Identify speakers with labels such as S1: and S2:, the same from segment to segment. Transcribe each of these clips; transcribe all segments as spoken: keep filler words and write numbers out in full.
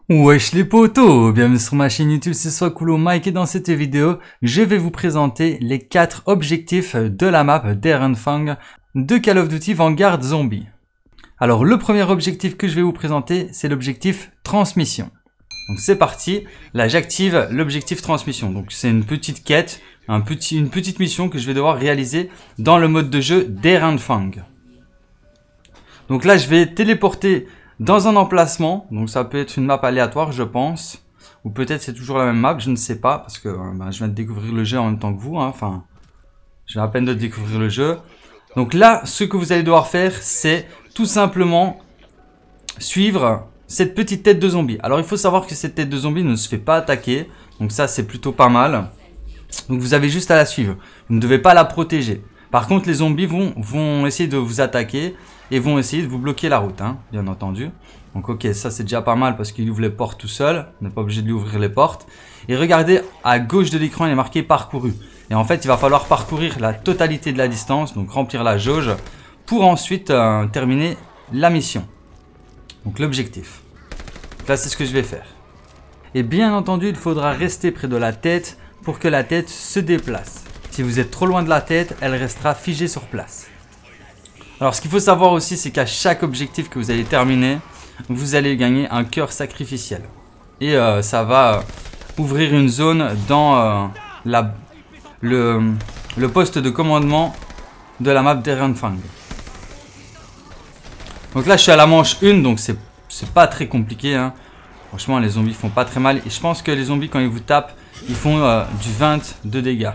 S1: Wesh les potos, bienvenue sur ma chaîne YouTube, c'est Swakulo Mike et dans cette vidéo, je vais vous présenter les quatre objectifs de la map d'Erenfang de Call of Duty Vanguard Zombie. Alors le premier objectif que je vais vous présenter, c'est l'objectif transmission. Donc c'est parti, là j'active l'objectif transmission. Donc c'est une petite quête, un petit, une petite mission que je vais devoir réaliser dans le mode de jeu d'Erenfang. Donc là je vais téléporter dans un emplacement, donc ça peut être une map aléatoire je pense, ou peut-être c'est toujours la même map, je ne sais pas, parce que ben, je viens de découvrir le jeu en même temps que vous, hein. Enfin, je viens à peine de découvrir le jeu. Donc là, ce que vous allez devoir faire, c'est tout simplement suivre cette petite tête de zombie. Alors il faut savoir que cette tête de zombie ne se fait pas attaquer, donc ça c'est plutôt pas mal. Donc vous avez juste à la suivre, vous ne devez pas la protéger. Par contre les zombies vont, vont essayer de vous attaquer et vont essayer de vous bloquer la route, hein, bien entendu. Donc ok, ça c'est déjà pas mal parce qu'il ouvre les portes tout seul, on n'est pas obligé de lui ouvrir les portes. Et regardez, à gauche de l'écran il est marqué parcouru. Et en fait il va falloir parcourir la totalité de la distance, donc remplir la jauge, pour ensuite euh, terminer la mission. Donc l'objectif. Là c'est ce que je vais faire. Et bien entendu il faudra rester près de la tête pour que la tête se déplace. Si vous êtes trop loin de la tête, elle restera figée sur place. Alors ce qu'il faut savoir aussi, c'est qu'à chaque objectif que vous allez terminer, vous allez gagner un cœur sacrificiel. Et euh, ça va euh, ouvrir une zone dans euh, la, le, le poste de commandement de la map d'Erenfang. Donc là je suis à la manche un, donc c'est pas très compliqué, hein. Franchement les zombies font pas très mal. Et je pense que les zombies quand ils vous tapent, ils font euh, du vingt de dégâts.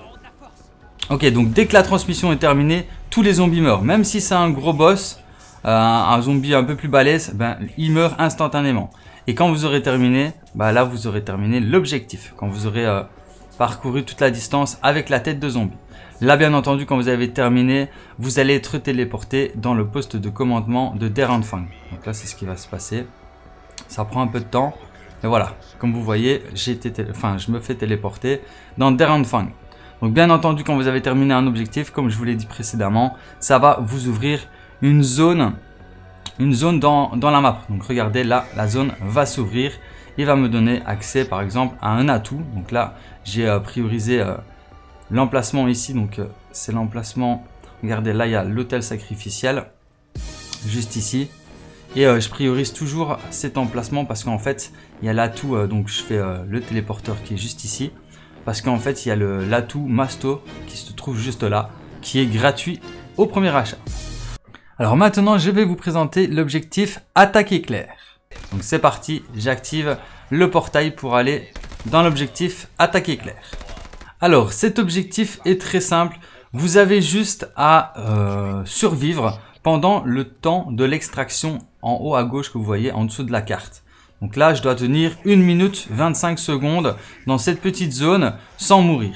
S1: Ok, donc dès que la transmission est terminée, tous les zombies meurent. Même si c'est un gros boss, euh, un zombie un peu plus balèze, ben, il meurt instantanément. Et quand vous aurez terminé, ben, là vous aurez terminé l'objectif. Quand vous aurez euh, parcouru toute la distance avec la tête de zombie. Là bien entendu, quand vous avez terminé, vous allez être téléporté dans le poste de commandement de d'Erenfang. Donc là c'est ce qui va se passer. Ça prend un peu de temps. Et voilà, comme vous voyez, j'ai été enfin, je me fais téléporter dans d'Erenfang. Donc bien entendu, quand vous avez terminé un objectif, comme je vous l'ai dit précédemment, ça va vous ouvrir une zone, une zone dans, dans la map. Donc regardez là, la zone va s'ouvrir et va me donner accès par exemple à un atout. Donc là, j'ai euh, priorisé euh, l'emplacement ici. Donc euh, c'est l'emplacement, regardez là, il y a l'hôtel sacrificiel, juste ici. Et euh, je priorise toujours cet emplacement parce qu'en fait, il y a l'atout, euh, donc je fais euh, le téléporteur qui est juste ici. Parce qu'en fait, il y a l'atout Masto qui se trouve juste là, qui est gratuit au premier achat. Alors maintenant, je vais vous présenter l'objectif attaque éclair. Donc c'est parti, j'active le portail pour aller dans l'objectif attaque éclair. Alors cet objectif est très simple. Vous avez juste à euh, survivre pendant le temps de l'extraction en haut à gauche que vous voyez en dessous de la carte. Donc là, je dois tenir une minute vingt-cinq secondes dans cette petite zone sans mourir.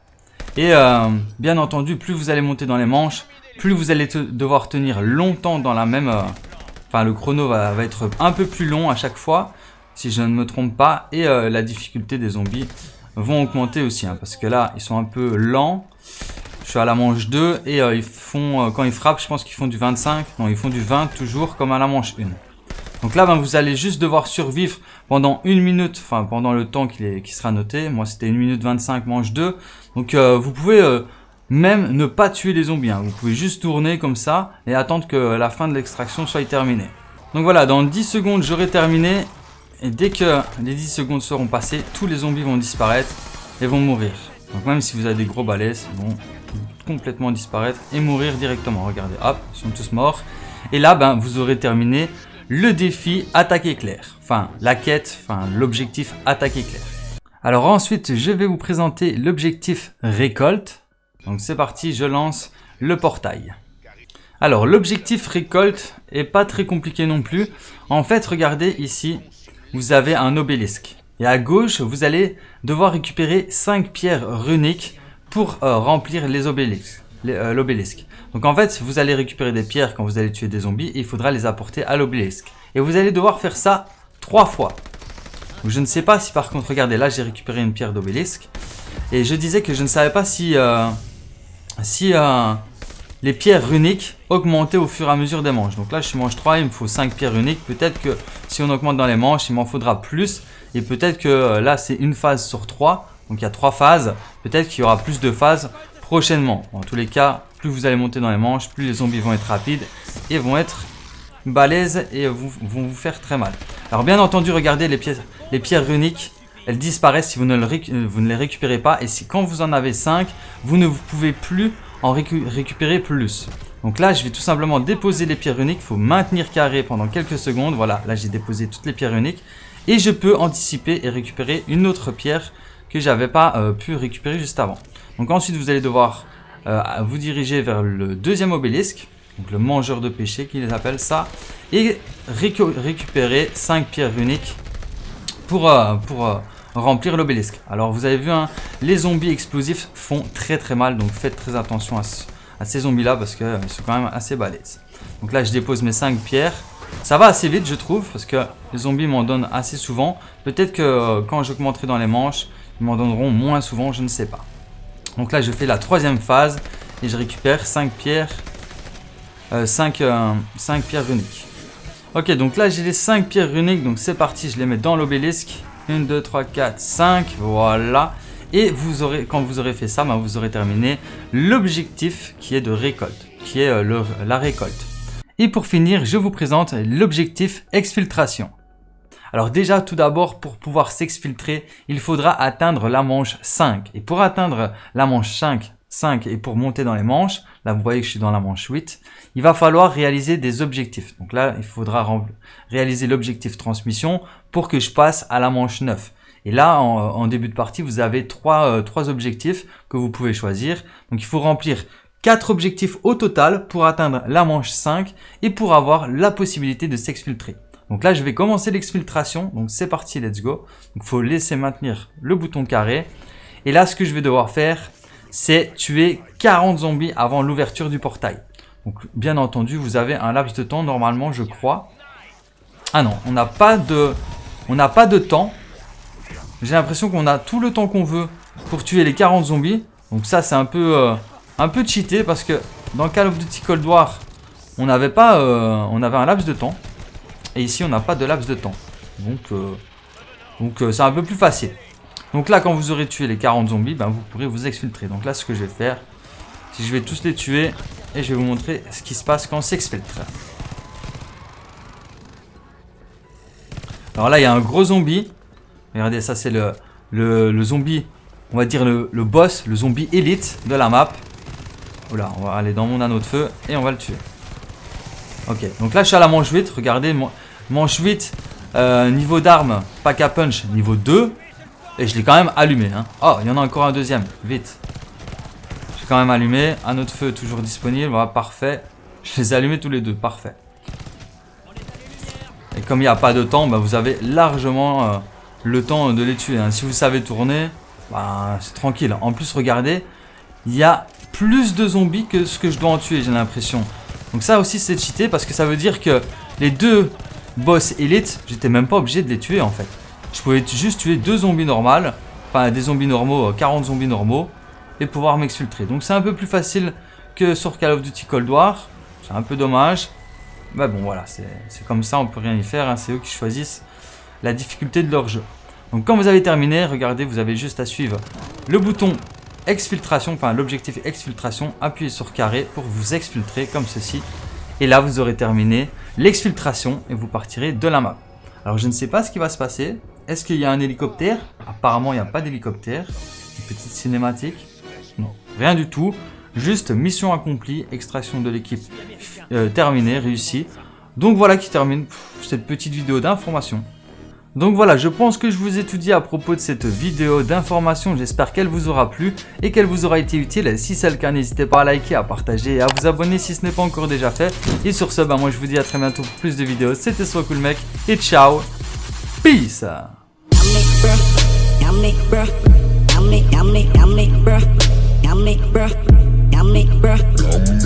S1: Et euh, bien entendu, plus vous allez monter dans les manches, plus vous allez te devoir tenir longtemps dans la même... Euh, enfin, le chrono va, va être un peu plus long à chaque fois, si je ne me trompe pas. Et euh, la difficulté des zombies vont augmenter aussi, hein, parce que là, ils sont un peu lents. Je suis à la manche deux et euh, ils font, euh, quand ils frappent, je pense qu'ils font du vingt-cinq. Non, ils font du vingt toujours comme à la manche un. Donc là, ben, vous allez juste devoir survivre pendant une minute, enfin pendant le temps qui, est, qui sera noté. Moi, c'était une minute vingt-cinq, manche deux. Donc euh, vous pouvez euh, même ne pas tuer les zombies, hein. Vous pouvez juste tourner comme ça et attendre que la fin de l'extraction soit terminée. Donc voilà, dans dix secondes, j'aurai terminé. Et dès que les dix secondes seront passées, tous les zombies vont disparaître et vont mourir. Donc même si vous avez des gros balais, ils vont complètement disparaître et mourir directement. Regardez, hop, ils sont tous morts. Et là, ben, vous aurez terminé le défi attaque éclair, enfin la quête, enfin l'objectif attaque éclair. Alors ensuite je vais vous présenter l'objectif récolte. Donc c'est parti, je lance le portail. Alors l'objectif récolte est pas très compliqué non plus. En fait regardez ici, vous avez un obélisque. Et à gauche vous allez devoir récupérer cinq pierres runiques pour euh, remplir les obélisques. l'obélisque. Donc en fait, vous allez récupérer des pierres quand vous allez tuer des zombies et il faudra les apporter à l'obélisque. Et vous allez devoir faire ça trois fois. Donc, je ne sais pas si par contre, regardez, là j'ai récupéré une pierre d'obélisque. Et je disais que je ne savais pas si, euh, si euh, les pierres runiques augmenter au fur et à mesure des manches. Donc là, je mange trois, il me faut cinq pierres runiques. Peut-être que si on augmente dans les manches, il m'en faudra plus. Et peut-être que euh, là, c'est une phase sur trois. Donc il y a trois phases. Peut-être qu'il y aura plus de phases prochainement. En tous les cas, plus vous allez monter dans les manches, plus les zombies vont être rapides et vont être balèzes et vous, vont vous faire très mal. Alors bien entendu, regardez les pierres, les pierres runiques. Elles disparaissent si vous ne, le réc vous ne les récupérez pas. Et si quand vous en avez cinq, vous ne pouvez plus en récu récupérer plus. Donc là, je vais tout simplement déposer les pierres runiques. Il faut maintenir carré pendant quelques secondes. Voilà, là j'ai déposé toutes les pierres runiques. Et je peux anticiper et récupérer une autre pierre que j'avais pas euh, pu récupérer juste avant. Donc ensuite, vous allez devoir euh, vous diriger vers le deuxième obélisque. Donc le mangeur de péché qu'ils appellent ça. Et récu récupérer cinq pierres runiques pour... Euh, pour euh, remplir l'obélisque. Alors vous avez vu, hein, les zombies explosifs font très très mal, donc faites très attention à, ce, à ces zombies là parce qu'ils euh, sont quand même assez balèzes. Donc là je dépose mes cinq pierres, ça va assez vite je trouve parce que les zombies m'en donnent assez souvent. Peut-être que euh, quand j'augmenterai dans les manches, ils m'en donneront moins souvent, je ne sais pas. Donc là je fais la troisième phase et je récupère cinq pierres, euh, cinq, euh, cinq pierres runiques. Ok, donc là j'ai les cinq pierres runiques, donc c'est parti, je les mets dans l'obélisque. un, deux, trois, quatre, cinq, voilà. Et vous aurez, quand vous aurez fait ça, ben vous aurez terminé l'objectif qui est de récolte, qui est euh, le, la récolte. Et pour finir, je vous présente l'objectif exfiltration. Alors déjà, tout d'abord, pour pouvoir s'exfiltrer, il faudra atteindre la manche cinq. Et pour atteindre la manche cinq, cinq et pour monter dans les manches, là vous voyez que je suis dans la manche huit, il va falloir réaliser des objectifs. Donc là, il faudra réaliser l'objectif transmission pour que je passe à la manche neuf. Et là, en, en début de partie, vous avez trois, euh, trois objectifs que vous pouvez choisir. Donc il faut remplir quatre objectifs au total pour atteindre la manche cinq et pour avoir la possibilité de s'exfiltrer. Donc là, je vais commencer l'exfiltration. Donc c'est parti, let's go. Donc il faut laisser maintenir le bouton carré. Et là, ce que je vais devoir faire, c'est tuer quarante zombies avant l'ouverture du portail. Donc bien entendu, vous avez un laps de temps normalement, je crois. Ah non, on n'a pas de, on n'a pas de temps. J'ai l'impression qu'on a tout le temps qu'on veut pour tuer les quarante zombies. Donc ça, c'est un peu, euh, un peu cheaté parce que dans Call of Duty Cold War, on n'avait pas, euh, on avait un laps de temps. Et ici, on n'a pas de laps de temps. Donc, euh, donc euh, c'est un peu plus facile. Donc là, quand vous aurez tué les quarante zombies, ben, vous pourrez vous exfiltrer. Donc là, ce que je vais faire, c'est que je vais tous les tuer et je vais vous montrer ce qui se passe quand on s'exfiltre. Alors là, il y a un gros zombie. Regardez, ça c'est le, le, le zombie, on va dire le, le boss, le zombie élite de la map. Oula, on va aller dans mon anneau de feu et on va le tuer. Ok, donc là je suis à la manche huit. Regardez, manche huit, euh, niveau d'armes, pack à punch, niveau deux. Et je l'ai quand même allumé. Hein. Oh, il y en a encore un deuxième. Vite. J'ai quand même allumé. Anneau de feu toujours disponible. Voilà, parfait. Je les ai allumés tous les deux. Parfait. Et comme il n'y a pas de temps, bah, vous avez largement euh, le temps de les tuer. Hein. Si vous savez tourner, bah, c'est tranquille. En plus, regardez, il y a plus de zombies que ce que je dois en tuer, j'ai l'impression. Donc ça aussi, c'est cheaté parce que ça veut dire que les deux boss élites, j'étais même pas obligé de les tuer en fait. Je pouvais juste tuer deux zombies normales, enfin des zombies normaux, quarante zombies normaux, et pouvoir m'exfiltrer. Donc c'est un peu plus facile que sur Call of Duty Cold War. C'est un peu dommage. Mais bon voilà, c'est comme ça, on peut rien y faire. Hein. C'est eux qui choisissent la difficulté de leur jeu. Donc quand vous avez terminé, regardez, vous avez juste à suivre le bouton exfiltration, enfin l'objectif exfiltration, appuyez sur carré pour vous exfiltrer comme ceci. Et là vous aurez terminé l'exfiltration et vous partirez de la map. Alors je ne sais pas ce qui va se passer. Est-ce qu'il y a un hélicoptère? Apparemment il n'y a pas d'hélicoptère. Une petite cinématique. Non, rien du tout. Juste mission accomplie, extraction de l'équipe euh, terminée, réussie. Donc voilà qui termine pff, cette petite vidéo d'information. Donc voilà, je pense que je vous ai tout dit à propos de cette vidéo d'information. J'espère qu'elle vous aura plu et qu'elle vous aura été utile. Si c'est le cas, n'hésitez pas à liker, à partager et à vous abonner si ce n'est pas encore déjà fait. Et sur ce, bah moi je vous dis à très bientôt pour plus de vidéos. C'était SoCoolMec et ciao. Peace. Yummy, yummy, yummy, bruh. Yummy, bruh. Yummy, bruh.